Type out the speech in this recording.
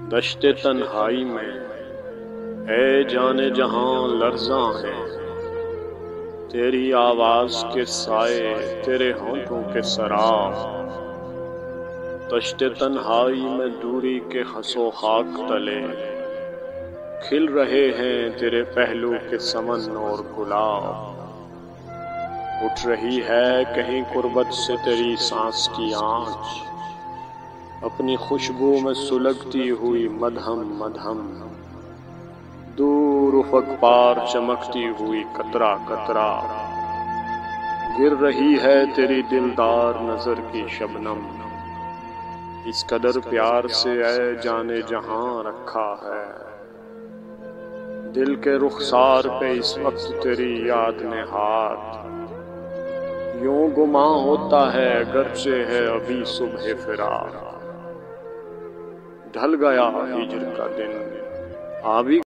دشت تنہائی میں اے جانے جہاں لرزاں ہے، تیری آواز کے سائے تیرے ہونٹوں کے سراب۔ دشت تنہائی میں دوری کے خس و خاک تلے کھل رہے ہیں تیرے پہلو کے سمن اور گلاب۔ اٹھ رہی ہے کہیں قربت سے تیری سانس کی آنچ، اپنی خوشبو میں سلگتی ہوئی مدھم مدھم، دور افق پار چمکتی ہوئی قطرہ قطرہ، گر رہی ہے تیری دلدار نظر کی شبنم۔ اس قدر پیار سے اے جانے جہاں رکھا ہے، دل کے رخسار پہ اس وقت تیری یاد نے ہاتھ، یوں گماں ہوتا ہے گرچہ ہے ابھی صبح فراق۔ ڈھل گیا ہجر کا دن، آ بھی